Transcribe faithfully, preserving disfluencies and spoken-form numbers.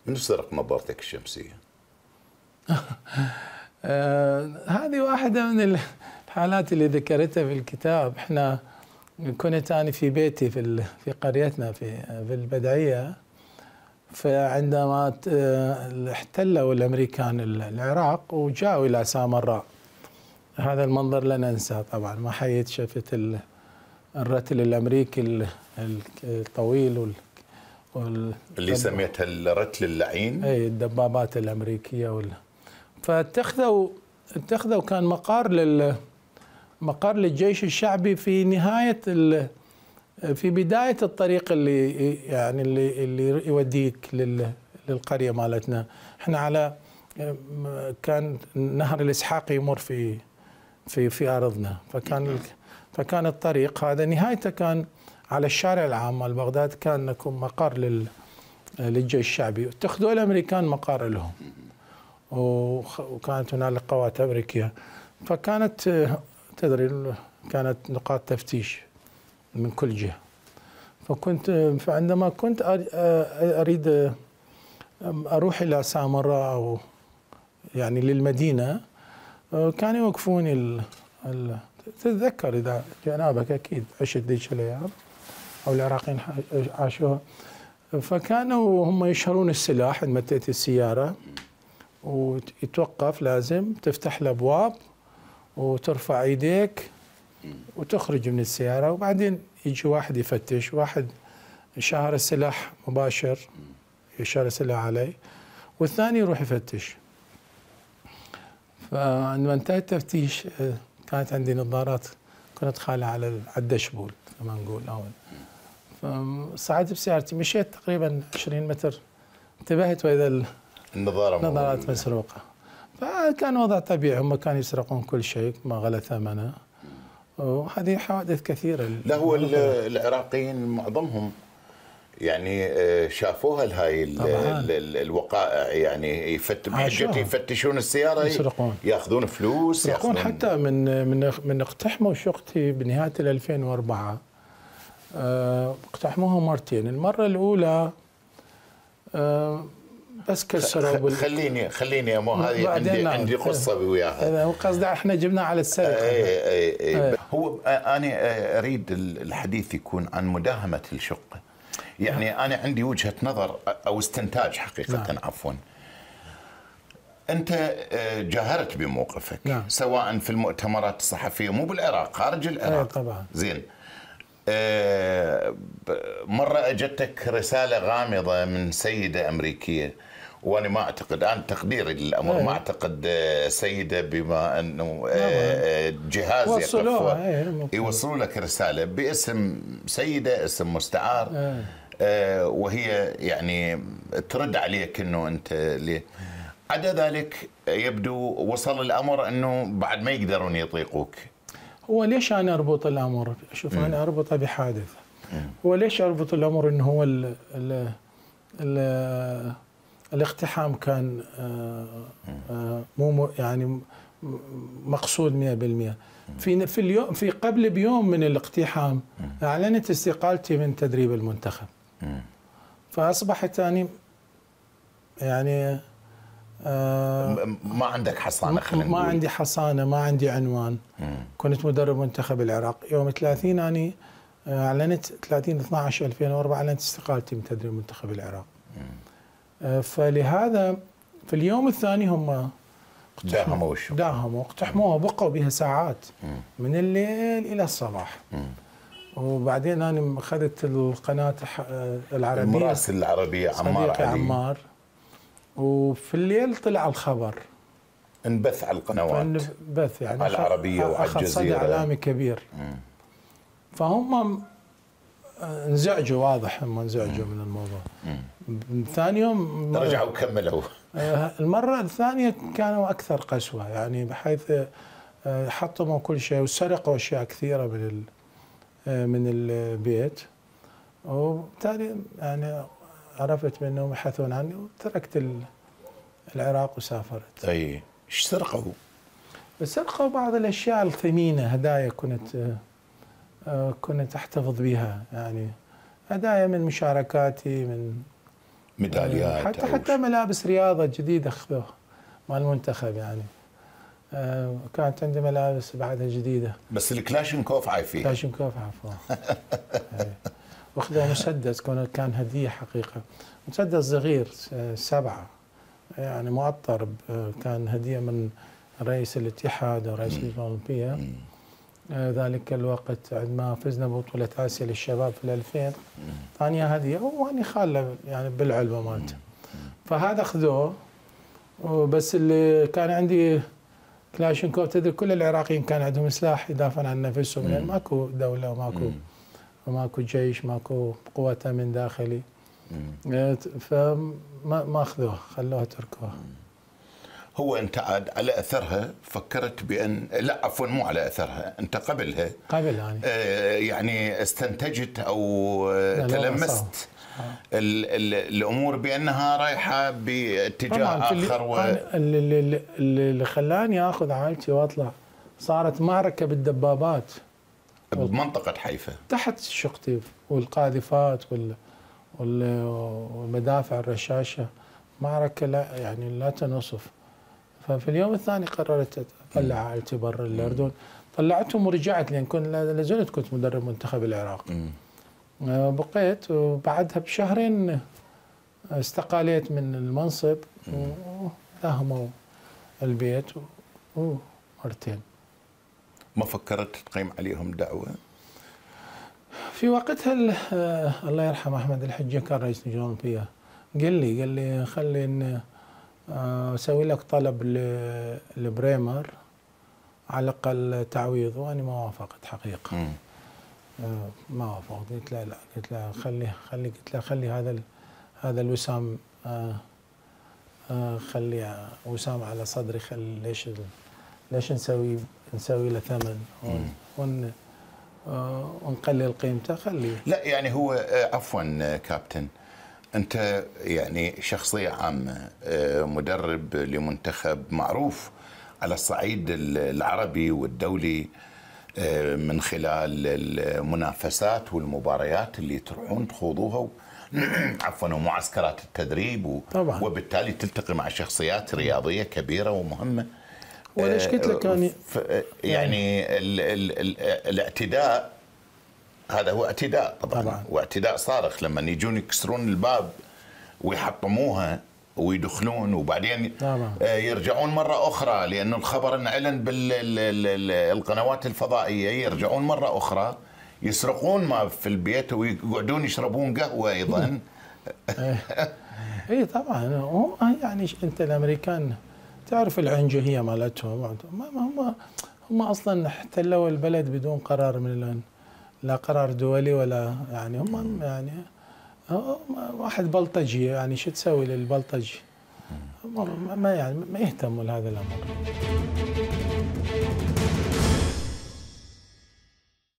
من سرق نظارتك الشمسية؟ آه هذه واحدة من الحالات اللي ذكرتها في الكتاب. احنا كنت أنا في بيتي في في قريتنا في في البدعية، فعندما احتلوا الأمريكان العراق وجاءوا إلى سامراء، هذا المنظر لا ننساه طبعا. ما حييت شفت الرتل الأمريكي الطويل وال وال اللي سميتها الرتل اللعين، اي الدبابات الأمريكية وال فاتخذوا اتخذوا كان مقار لل مقر للجيش الشعبي في نهاية في بداية الطريق اللي يعني اللي اللي يوديك للقرية مالتنا. احنا على كان نهر الإسحاق يمر في في في أرضنا، فكان فكان الطريق هذا نهايته كان على الشارع العام مال بغداد، كان يكون مقر لل للجيش الشعبي. اتخذوا الأمريكان مقار لهم، وكانت هنالك قوات أمريكية، فكانت تدري كانت نقاط تفتيش من كل جهة. فكنت فعندما كنت أريد أروح إلى سامراء أو يعني للمدينة، كانوا يوقفوني ال... ال... تتذكر إذا جنابك أكيد عشت ذيك الأيام أو العراقيين عاشوها. فكانوا هم يشهرون السلاح عندما تأتي السيارة ويتوقف، لازم تفتح الأبواب وترفع ايديك وتخرج من السيارة، وبعدين يجي واحد يفتش، واحد شاهر السلاح مباشر يشار السلاح عليه، والثاني يروح يفتش. فعندما انتهى التفتيش كانت عندي نظارات كنت خالها على الدشبول كما نقول اول. فصعدت بسيارتي، مشيت تقريبا عشرين متر، انتبهت واذا النظارة النظارات مسروقة. فكان وضع طبيعي، هم كانوا يسرقون كل شيء ما غلى ثمنه، وهذه حوادث كثيرة. لا هو العراقيين معظمهم يعني شافوها هاي الوقائع، يعني يفت بحجة يفتشون السيارة يسرقون، ياخذون فلوس، يسرقون. حتى من من من اقتحموا شقتي بنهاية ألفين وأربعة، اقتحموها مرتين. المرة الأولى بس كسروا. خليني خليني يا مو هذه عندي عندي قصه وياها. هذا هو قصدي، احنا جبنا على السرقه. اي اي اي هو انا اريد الحديث يكون عن مداهمه الشقه. يعني انا عندي وجهه نظر او استنتاج حقيقه. نعم. عفوا، انت جاهرت بموقفك. نعم. سواء في المؤتمرات الصحفيه مو بالعراق، خارج العراق. طبعا. زين. مرة أجتك رسالة غامضة من سيدة أمريكية، وأنا ما أعتقد، أنا تقديري للأمر أيه. ما أعتقد سيدة بما أنه جهاز يوصلوا لك رسالة باسم سيدة، اسم مستعار. أيه. وهي يعني ترد عليك أنه أنت ليه. عدا ذلك يبدو وصل الأمر أنه بعد ما يقدرون يطيقوك. هو ليش أنا أربط الأمر؟ شوف، أنا أربطه بحادث. هو ليش أربط الأمر إنه هو ال ال ال الاقتحام كان مو يعني مقصود مئة بالمئة. في في اليوم في قبل بيوم من الاقتحام أعلنت استقالتي من تدريب المنتخب. فأصبحت أنا يعني آه ما عندك حصانة، خلينا نقول. ما عندي حصانة، ما عندي عنوان. مم. كنت مدرب منتخب العراق. يوم ثلاثين أنا أعلنت ثلاثين اثني عشر ألفين وأربعة أعلنت استقالتي من تدريب منتخب العراق. آه فلهذا في اليوم الثاني هم داهموا داهموا اقتحموها، بقوا بها ساعات. مم. من الليل إلى الصباح. مم. وبعدين أنا أخذت القناة العربية، المراسل العربية عمار علي. عمار، وفي الليل طلع الخبر، انبث على القنوات، انبث يعني على العربية وعلى الجزيرة، أخذ صدى إعلامي كبير. مم. فهم انزعجوا، واضح هم انزعجوا من الموضوع. مم. ثاني يوم رجعوا كملوا. المرة الثانية كانوا أكثر قسوة، يعني بحيث حطموا كل شيء وسرقوا أشياء كثيرة من من البيت، وبالتالي يعني عرفت منهم يبحثون عني وتركت العراق وسافرت. اي ايش سرقوا؟ سرقوا بعض الاشياء الثمينه، هدايا كنت كنت احتفظ بها، يعني هدايا من مشاركاتي، من ميداليات حتى حتى ملابس رياضه جديده اخذوها مال المنتخب يعني. آه كانت عندي ملابس بعدها جديده. بس الكلاشينكوف عايفين. كلاشينكوف عفوا. واخذوا مسدس كان هديه حقيقه، مسدس صغير سبعه يعني معطر، كان هديه من رئيس الاتحاد ورئيس الاولمبيه ذلك الوقت عندما فزنا ببطوله اسيا للشباب في الألفين، ثانيه هديه واني خاله يعني بالعلبه مالته. فهذا اخذوه. بس اللي كان عندي كلاشينكوف، تدري كل العراقيين كان عندهم سلاح يدافعون عن نفسهم، لان يعني ماكو دوله وماكو وماكو جيش، ماكو قوة من داخلي. فما ما اخذوها، خلوها تركوها. هو انت عاد على اثرها فكرت بان، لا عفوا مو على اثرها، انت قبلها قبل يعني آه يعني استنتجت او تلمست ال ال الامور بانها رايحه باتجاه اخر. و... اللي, اللي خلاني اخذ عائلتي واطلع صارت معركه بالدبابات بمنطقه حيفا تحت الشقتيف والقاذفات وال والمدافع الرشاشه، معركه لا يعني لا تنصف. ففي اليوم الثاني قررت اطلع عائلتي برا الاردن، طلعتهم ورجعت لان كنت لازلت كنت مدرب منتخب العراق. بقيت وبعدها بشهرين استقاليت من المنصب وداهموا البيت ومرتين. ما فكرت تقيم عليهم دعوة؟ في وقتها الله يرحمه أحمد الحجة كان رئيس اللجنة الأولمبية، قال لي قال لي خلي أسوي لك طلب لبريمر على الأقل تعويض، وأنا ما وافقت حقيقة. م. ما وافقت، قلت له لا، قلت له خلي خلي قلت له خلي هذا هذا الوسام آه آه خلي وسام على صدري، خلي ليش ليش نسوي نسوي له ثمن ون آه ونقلل قيمته، خليه. لا يعني هو عفوا كابتن، انت يعني شخصيه عامه، مدرب لمنتخب معروف على الصعيد العربي والدولي من خلال المنافسات والمباريات اللي تروحون تخوضوها عفوا ومعسكرات التدريب و... طبعا. وبالتالي تلتقي مع شخصيات رياضيه كبيره ومهمه. وليش قلت لك يعني يعني ال ال ال الاعتداء هذا هو اعتداء طبعا, طبعا. واعتداء صارخ لما يجون يكسرون الباب ويحطموها ويدخلون وبعدين طبعا. يرجعون مرة أخرى، لأنه الخبر انعلن بالقنوات الفضائية، يرجعون مرة أخرى يسرقون ما في البيت ويقعدون يشربون قهوة أيضا. اي طبعا. يعني انت الامريكان تعرف العنجهية مالتهم، هم هم اصلا احتلوا البلد بدون قرار من لا قرار دولي ولا يعني هم يعني واحد بلطجي، يعني شو تسوي للبلطجي؟ ما يعني ما يهتموا لهذا الامر.